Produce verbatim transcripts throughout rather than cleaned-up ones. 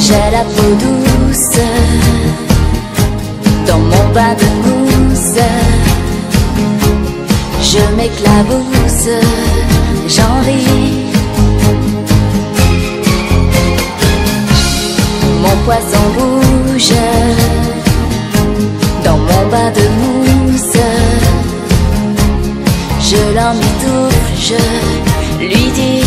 J'ai la peau douce dans mon bain de mousse. Je m'éclabousse, j'en ris. Mon poisson bouge dans mon bain de mousse. Je l'emmitoufle, je lui dis: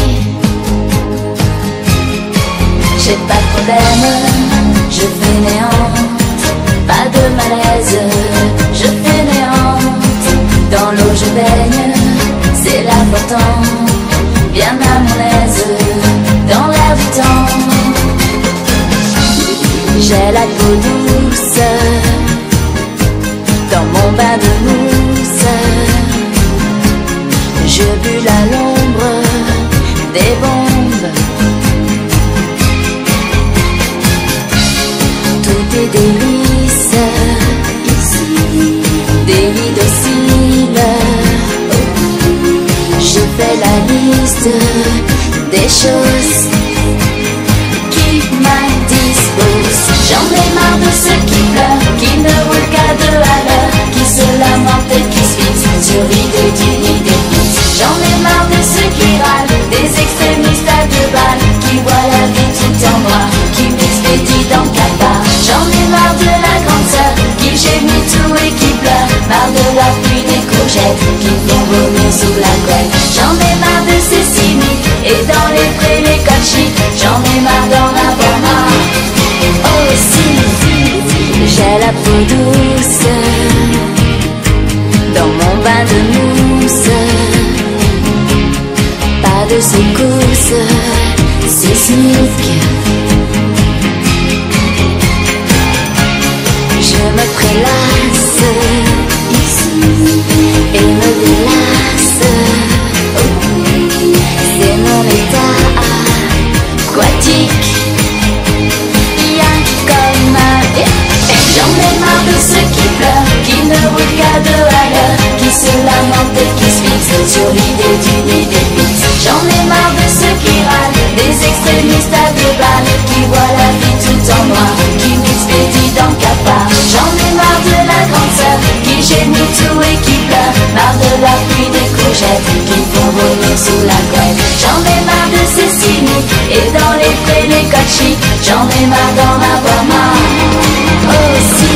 j'ai pas de problème, je fainéante, pas de malaise, je fainéante. Dans l'eau je baigne, c'est l'important, bien à mon aise, dans l'air du temps. J'ai la peau douce dans mon bain de mousse. Je bulle à l'ombre des bombes. Tout est délice ici, délit docile. Je fais la liste des choses qui m'indisposent. J'en ai marre de ceux qui pleurent, qui ne roulent qu'à deux à l'heure, qui se lamentent et qui se fixent sur l'idée d'une idée fixe. J'en ai marre de ceux qui râlent, des extrémistes à deux balles, qui voient la vie tout en noir, qui m'expédient dans quatre barres. J'en ai marre de la grande sœur, qui gémit tout et qui pleure, marre de la pluie des courgettes, qui font vomir sous la couette. J'en ai marre de ces cyniques, et dans les prés les codes chics, j'en ai marre d'en avoir marre. Oh si, j'ai la peau douce dans mon bain de mousse. Pas de secousse sismique. Je me prélasse ici et me délasse. C'est mon état aquatique. J'en ai marre de ceux qui pleurent, qui ne roulent qu'à deux à l'heure, qui se lamentent et qui se fixent sur l'idée d'une idée fixe. J'en ai marre de ceux qui râlent, des extrémistes à deux balles, qui voient la vie tout en noir, qui m'expédient dans quatre barres. J'en ai marre de la grande sœur, qui gémit tout et qui pleure, marre de la pluie des courgettes, qui font vomir sous la couette. J'en ai marre de ces cyniques, et dans les prés les codes chics, j'en ai marre d'en avoir marre. Oh si.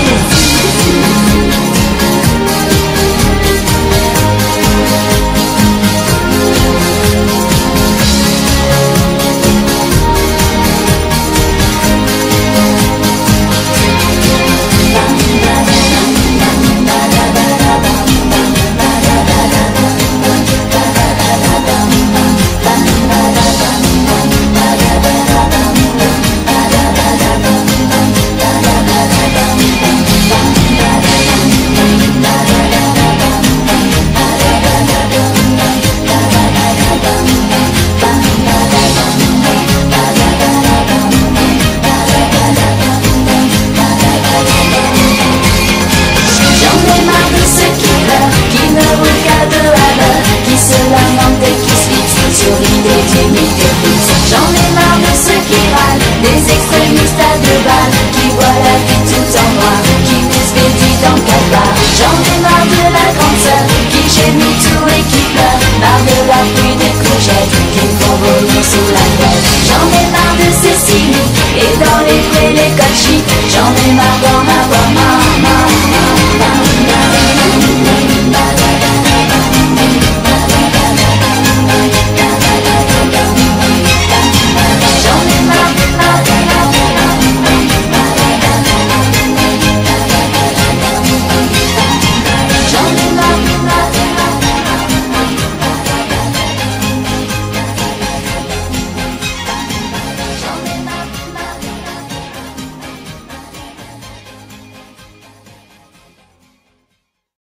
J'en ai marre de ceux qui râlent, des extrémistes à deux balles, qui voient la vie tout en noir, qui m'expédient dans quatre barres. J'en ai marre de la grande sœur, qui gémit tout et qui pleure, marre de la pluie des courgettes,